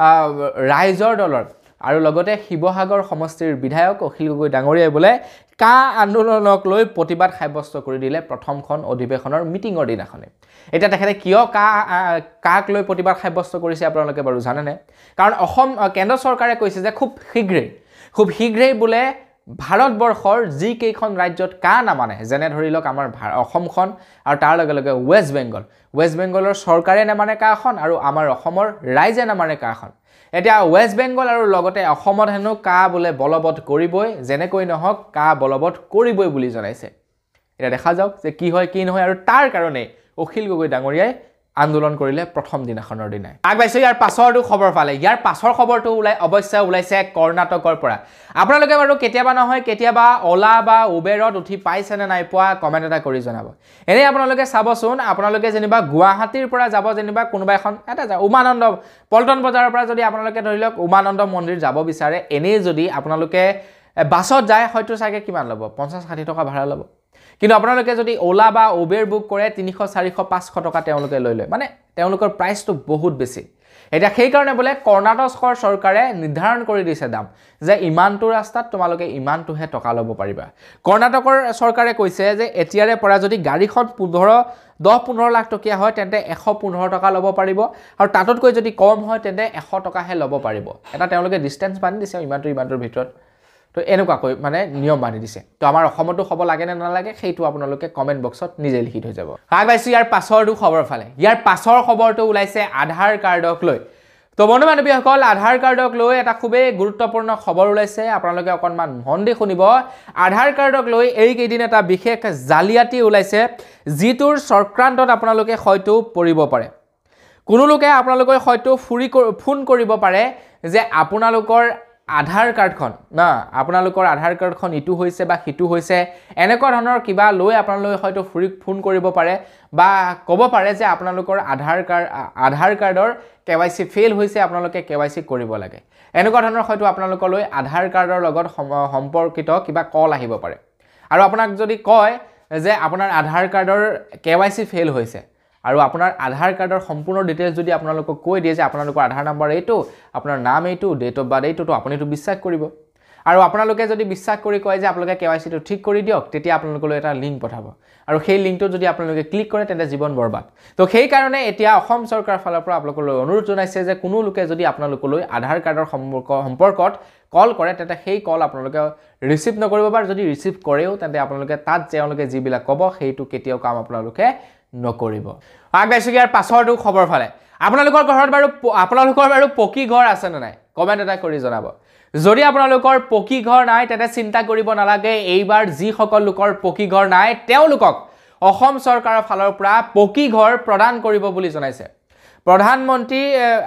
ৰাইজৰ দলৰ আৰু লগতে শিৱসাগৰ সমষ্টিৰ বিধায়ক অখিল গগৈ ডাঙৰীয়াই বোলে কা আন্দোলনক লৈ প্ৰতিবাদ সাব্যস্ত কৰি দিলে প্ৰথমখন অধিৱেশনৰ মিটিঙৰ দিনাখনে এটা তেখেতে কিয় কাক লৈ প্ৰতিবাদ সাব্যস্ত কৰিছে আপোনালোকে বাৰু জানে নে কাৰণ অসম কেন্দ্ৰ চৰকাৰে কৈছে যে খুব শীঘ্ৰেই বোলে ভাৰতবৰ্ষৰ যি কেইখন ৰাজ্যত কা নামানে যেনে ধৰি লওক আমাৰ অসমখন আৰু তাৰ লগে লগে ৱেষ্ট বেংগলৰ চৰকাৰে নামানে কাখন আৰু আমাৰ অসমৰ ৰাইজে নামানে কাখন এতিয়া ৱেষ্ট বেংগল আৰু লগতে অসমত হেনো কা বোলে বলবৎ কৰিবই যেনেকৈ নহওক কা বলবৎ কৰিবই বুলি জনাইছে এটা দেখা যাওক যে কি হয় কি নহয় আৰু তাৰ কাৰণে অখিল গগৈ ডাঙৰীয়াই আন্দোলন কৰিলে প্ৰথম দিনাখনৰ দিনাই আগবাইছে ইয়াৰ পাছৰটো খবৰ ফালে ইয়াৰ পাছৰ খবৰটো অৱশ্যে ওলাইছে কৰ্ণাটকৰ পৰা আপোনালোকে বাৰু কেতিয়াবা নহয় কেতিয়াবা ওলা বা উবেৰত উঠি পাইছে নে নাই পোৱা কমেন্ট এটা কৰি জনাব এনে আপোনালোকে চাবচোন আপোনালোকে যেনিবা গুৱাহাটীৰ পৰা যাব যেনিবা কোনোবা এখন এটা উমানন্দ পল্টন বজাৰৰ পৰা যদি আপোনালোকে ধৰি লওক উমানন্দ মন্দিৰ যাব বিচাৰে এনে যদি আপোনালোকে বাছত যায় হয়তো চাগে কিমান ল'ব 50-60 টকা ভাড়া ল'ব কিন্তু আপোনালোকে যদি ওলা বা উবেৰ বুক কৰে 300-400-500 টকা তেওঁলোকে লৈ লয় মানে তেওঁলোকৰ প্ৰাইসটো বহুত বেছি এটা সেই কাৰণে বলে কৰ্ণাটকৰ চৰকাৰে নিৰ্ধাৰণ কৰি দিছে দাম যে ইমানটো ৰাস্তাত তোমালোকে ইমানটোহে টকা ল'ব পাৰিবা কৰ্ণাটকৰ চৰকাৰে কৈছে যে এতিয়াৰে পৰা যদি গাড়ীখন 10-15 লাখ টকা হয় তেন্তে 115 টকা ল'ব পাৰিব আৰু তাতকৈ যদি কম হয় তেন্তে 100 টকাহে ল'ব পাৰিব এটা তেওঁলোকে ডিসটেন্স বান্ধি দিছে ইমানটোৰ ভিতৰত তো তো এনেকুৱাকৈ মানে নিয়ম বান্ধি দিছে তো আমাৰ অসমতো হ'ব লাগে নে নালাগে সেইটো আপোনালোকে কমেন্ট বক্সত নিজে লিখি থৈ যাব আগবাইছো ইয়াৰ পাছৰটো খবৰ ফালে ইয়াৰ পাছৰ খবৰটো ওলাইছে আধাৰ কাৰ্ডক লৈ তো বন্ধু বান্ধৱীসকল আধাৰ কাৰ্ডক লৈ এটা খুবেই গুৰুত্বপূৰ্ণ খবৰ ওলাইছে আপোনালোকে অকণমান মন দি শুনিব আধাৰ কাৰ্ডক লৈ এই কেইদিন এটা বিশেষ জালিয়াতি ওলাইছে যিটোৰ চক্ৰান্তত আপোনালোকে হয়তো পৰিব পাৰে কোনো লোকে আপোনালোকে হয়তো ফোন কৰিব পাৰে যে আপোনালোকৰ আধাৰ কাৰ্ডখন না আপোনালোকৰ আধাৰ কাৰ্ডখন ইটো হৈছে বা হিটো হৈছে এনেকুৱা ধৰণৰ কিবা লৈ আপোনালোকে হয়তো ফোন কৰিব পাৰে বা ক'ব পাৰে যে আপোনালোকৰ আধাৰ কাৰ্ডৰ কেৱাইসি ফেইল হৈছে আপোনালোকে কেৱাইসি কৰিব লাগে এনেকুৱা ধৰণৰ হয়তো আপোনালোকলৈ আধাৰ কাৰ্ডৰ লগত সম্পৰ্কিত কিবা কল আহিব পাৰে আৰু আপোনাক যদি কয় যে আপোনাৰ আধাৰ কাৰ্ডৰ কেৱাইসি ফেইল হৈছে আৰু আপোনাৰ আধাৰ কাৰ্ডৰ সম্পূৰ্ণ ডিটেইলছ যদি আপোনালোকক কৈ দিয়ে যে আপোনালোকৰ আধাৰ নম্বৰ এইটো আপোনাৰ নাম এইটো ডেট অফ বাৰ্থ এইটো তো আপুনিটো বিশ্বাস কৰিব আৰু আপোনালোকে যদি বিশ্বাস কৰি কয় যে আপোনালোকে কেৱাইসিটো ঠিক কৰি দিয়ক তেতিয়া আপোনালোকলৈ এটা লিংক পঠাব আৰু সেই লিংকটো যদি আপোনালোকে ক্লিক কৰে তেন্তে জীৱন বৰবাদ তো সেই কাৰণে এতিয়া অসম চৰকাৰৰ ফালৰ পৰা আপোনালোকলৈ অনুৰোধ জনাইছে যে কোনো লোকে যদি আপোনালোকলৈ আধাৰ কাৰ্ডৰ সম্পৰ্কত কল কৰে তেন্তে সেই কল আপোনালোকে ৰিসিভ নকৰিব বা যদি ৰিসিভ কৰেও তেন্তে আপোনালোকে তাত তেওঁলোকে যিবিলাক ক'ব সেইটো কেতিয়াও কাম আপোনালোকে নকৰিব আগবাইছো ইয়াৰ পাছৰটো খবৰ ফালে আপোনালোকৰ বাৰু পকি ঘৰ আছে নে নাই কমেন্ট এটা কৰি জনাব যদি আপোনালোকৰ পকি ঘৰ নাই তেতে চিন্তা কৰিব নালাগে এইবাৰ যি সকল লোকৰ পকি ঘৰ নাই তেওঁলোকক অসম চৰকাৰৰ ফালৰ পৰা পকি ঘৰ প্ৰদান কৰিব বুলি জনাইছে প্ৰধানমন্ত্ৰী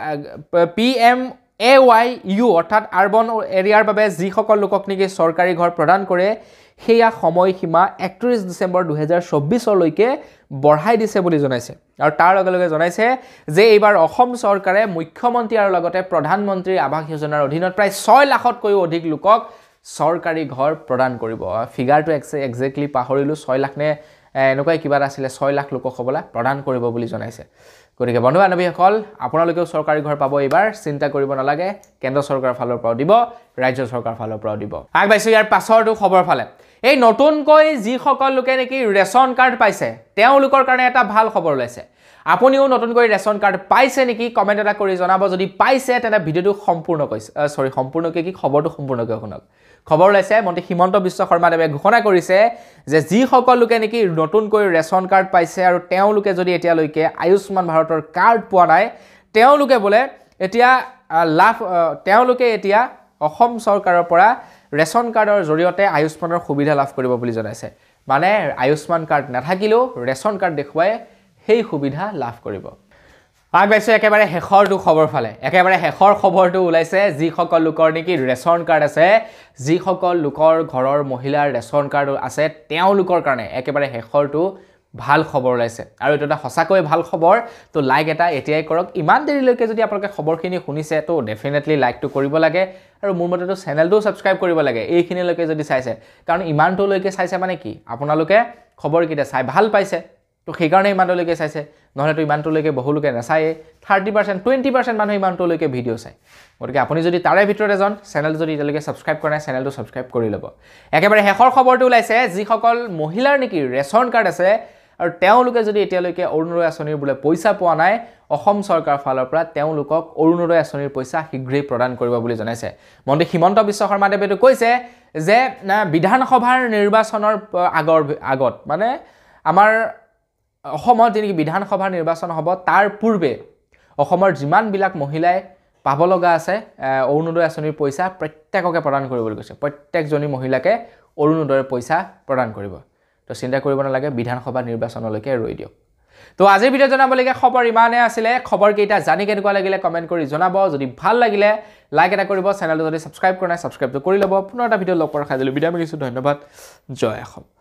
PMAYU অৰ্থাৎ আৰবান এৰিয়াৰ বাবে যি সকল লোকক নেকি চৰকাৰী ঘৰ প্ৰদান কৰে হেয়া সময়সীমা 31 ডিসেম্বৰ 2024 লৈকে বঢ়াই দিছে বুলি জনাইছে আৰু তাৰ লগে লগে জনাইছে যে এইবাৰ অসম চৰকাৰে মুখ্যমন্ত্ৰী আৰু লগতে প্ৰধানমন্ত্ৰী আৱাস যোজনাৰ অধীনত প্ৰায় 6 লাখতকৈ অধিক লোকক চৰকাৰী ঘৰ প্ৰদান কৰিব ফিগাৰটো এক্সেক্টলি পাহৰিলো 6 লাখ নে এনেকৈ কিবা আছিল 6 লাখ লোকক হবলা প্ৰদান কৰিব বুলি জনাইছে গতিকে বন্ধু বান্ধৱীসকল আপোনালোকেও চৰকাৰী ঘৰ পাব এইবাৰ চিন্তা কৰিব নালাগে কেন্দ্ৰ চৰকাৰৰ ফালৰ পৰা দিব ৰাজ্য চৰকাৰৰ ফালৰ পৰা দিব আগবাইছো ইয়াৰ পাছৰটো খবৰ ফালে এই নতুনকৈ যি সকল লোকে নেকি ৰেশন কাৰ্ড পাইছে তেওঁলোকৰ কাৰণে এটা ভাল খবৰ ওলাইছে আপুনিও নতুনকৈ ৰেশন কাৰ্ড পাইছে নেকি কমেন্ট এটা কৰি জনাব যদি পাইছে তেনে ভিডিওটো সম্পূৰ্ণকৈ কি খবৰটো সম্পূৰ্ণকৈ শুনক খবৰ ওলাইছে মন্ত্ৰী হিমন্ত বিশ্ব শৰ্মাদেৱে ঘোষণা কৰিছে যে যি সকল লোকে নেকি নতুনকৈ ৰেশন কাৰ্ড পাইছে আৰু তেওঁলোকে যদি এতিয়ালৈকে আয়ুষ্মান ভাৰতৰ কাৰ্ড পোৱা নাই তেওঁলোকে বলে এতিয়া অসম চৰকাৰৰ পৰা ৰেশন কাৰ্ডৰ জৰিয়তে আয়ুষ্মানৰ সুবিধা লাভ কৰিব বুলি জনাইছে মানে আয়ুষ্মান কাৰ্ড নাথাকিলেও ৰেশন কাৰ্ড দেখুৱাই সেই সুবিধা লাভ কৰিব আগবাইছো একেবাৰে হেখৰটো খবৰ ফালে একেবাৰে হেখৰ খবৰটো ওলাইছে যি সকল লোকৰ নেকি ৰেশন কাৰ্ড আছে যি সকল লোকৰ ঘৰৰ মহিলাৰ ৰেশন কাৰ্ড আছে তেওঁলোকৰ কাৰণে একেবাৰে হেখৰটো ভাল খবৰ ওলাইছে আৰু এটা সঁচাকৈ ভাল খবৰ তো লাইক এটা এতিয়াই কৰক ইমান দেৰিলৈকে যদি আপোনালোকে খবৰখিনি শুনিছে তো ডেফিনেটলি লাইকটো কৰিব লাগে আৰু মোৰ মতেতো চেনেলটো সাবস্ক্ৰাইব কৰিব লাগে এইখিনিলৈকে যদি চাইছে কাৰণ ইমানটোলৈকে চাইছে মানে কি আপোনালোকে খবৰকিটা চাই ভাল পাইছে তো সেই কাৰণে ইমানটোলৈকে চাইছে নহলে তো ইমানটোলৈকে বহুলোকে নাচায় 30% 20% মানুহ ইমানটোলৈকে ভিডিও চাই গতিকে আপুনি যদি তাৰে ভিতৰত এজন চেনেল যদি এতিয়ালৈকে সাবস্ক্ৰাইব কৰা নাই চেনেলটো সাবস্ক্ৰাইব কৰি ল'ব একেবাৰে হেখৰ খবৰটো ওলাইছে যি সকল মহিলাৰ নেকি ৰেশন কাৰ্ড আছে আৰু তেওঁলোকে যদি এতিয়ালৈকে অৰুণোদয় আঁচনিৰ বুলে পইচা পোৱা নাই অসম চৰকাৰৰ ফালৰ পৰা তেওঁলোকক অৰুণোদয় আঁচনিৰ পইচা শীঘ্ৰেই প্ৰদান কৰিব বুলি জনাইছে মন্ত্ৰী হিমন্ত বিশ্ব শৰ্মাদেৱে কৈছে যে বিধানসভাৰ নিৰ্বাচনৰ আগত মানে আমাৰ অসমত যেনেকৈ বিধানসভাৰ নিৰ্বাচন হ'ব তাৰ পূৰ্বে অসমৰ যিমান বিলাক মহিলাই পাব লগা আছে অৰুণোদয় আঁচনিৰ পইচা প্ৰত্যেককে প্ৰদান কৰিবলৈ কৈছে প্ৰত্যেকজনী মহিলাকে অৰুণোদয়ৰ পইচা প্ৰদান কৰিব তো চিন্তা কৰিব নালাগে বিধানসভা নিৰ্বাচনলৈকে ৰৈ দিয়ক তো আজিৰ ভিডিঅ জনাবলগীয়া খবৰ ইমানে আছিলে খবৰ কেইটা জানি কেনেকুৱা লাগিলে কমেন্ট কৰি জনাব যদি ভাল লাগিলে লাইক এটা কৰিব চেনেলটো যদি সাবস্ক্ৰাইব কৰা নাই সাবস্ক্ৰাইবটো কৰি ল'ব পুনৰ এটা ভিডিঅ লগ পোৱাৰ খাই দিলো বিদায় মাগিছো ধন্যবাদ জয় অসম